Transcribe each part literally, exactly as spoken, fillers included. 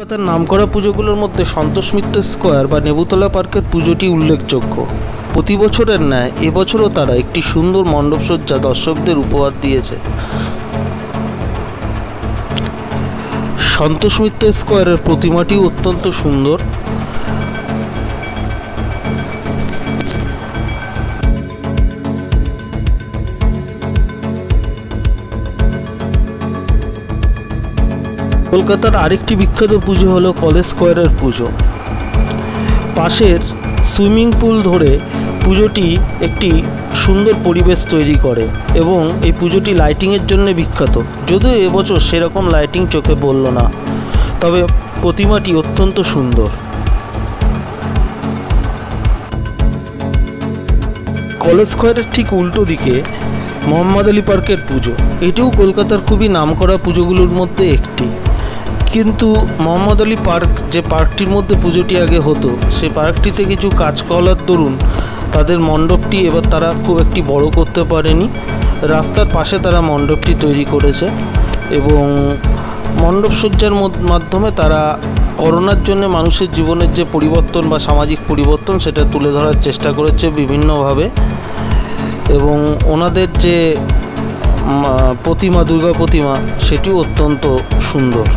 কলকাতার নামকরা পুজোগুলোর মধ্যে সন্তোষ মিত্র স্কোয়ার বা নেবুতলা পার্কের পুজোটি উল্লেখযোগ্য। প্রতি বছরের ন্যায় এবছরও তারা একটি সুন্দর মণ্ডপসজ্জা দর্শকদের উপহার দিয়েছে। সন্তোষ মিত্র স্কোয়ারের প্রতিমাটিও অত্যন্ত সুন্দর। কলকাতার আরেকটি বিখ্যাত পুজো হলো কলেজ স্কোয়ারের পুজো। পাশের সুইমিং পুল ধরে পুজোটি একটি সুন্দর পরিবেশ তৈরি করে এবং এই পুজোটি লাইটিংয়ের জন্য বিখ্যাত। যদিও এবছর সেরকম লাইটিং চোখে পড়ল না, তবে প্রতিমাটি অত্যন্ত সুন্দর। কলেজ স্কোয়ারের ঠিক উল্টো দিকে মোহাম্মদ আলী পার্কের পুজো, এটিও কলকাতার খুবই নামকরা পুজোগুলোর মধ্যে একটি। কিন্তু মোহাম্মদ আলী পার্ক যে পার্কটির মধ্যে পুজোটি আগে হতো, সেই পার্কটিতে কিছু কাজ করার দরুন তাদের মণ্ডপটি এবার তারা খুব একটি বড় করতে পারেনি। রাস্তার পাশে তারা মণ্ডপটি তৈরি করেছে এবং মণ্ডপসজ্জার মাধ্যমে তারা করোনার জন্য মানুষের জীবনের যে পরিবর্তন বা সামাজিক পরিবর্তন সেটা তুলে ধরার চেষ্টা করেছে বিভিন্নভাবে। এবং ওনাদের যে প্রতিমা, দুর্গা প্রতিমা, সেটিও অত্যন্ত সুন্দর।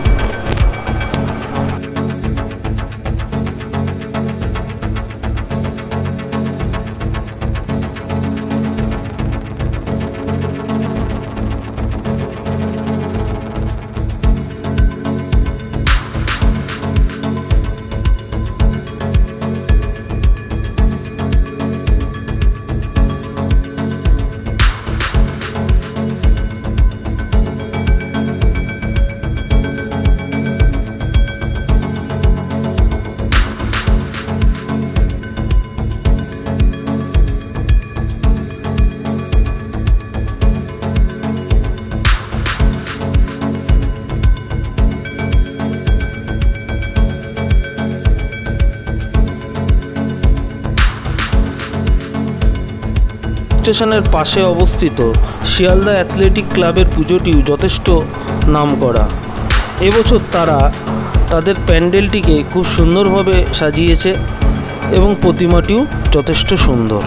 স্টেশনের পাশে অবস্থিত শিয়ালদা অ্যাথলেটিক ক্লাবের পুজোটিও যথেষ্ট নামকরা। এবছর তারা তাদের প্যান্ডেলটিকে খুব সুন্দরভাবে সাজিয়েছে এবং প্রতিমাটিও যথেষ্ট সুন্দর।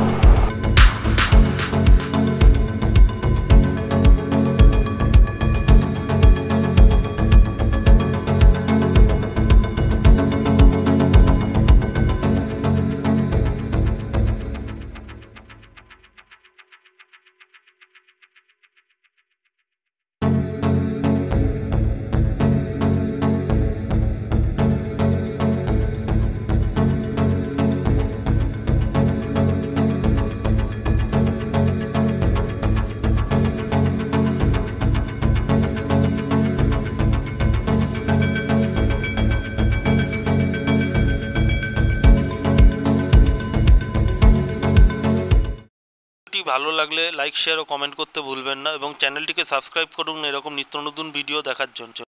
ভালো লাগলে লাইক, শেয়ার ও কমেন্ট করতে ভুলবেন না এবং চ্যানেলটিকে সাবস্ক্রাইব করুন এরকম নিত্য নতুন ভিডিও দেখার জন্য।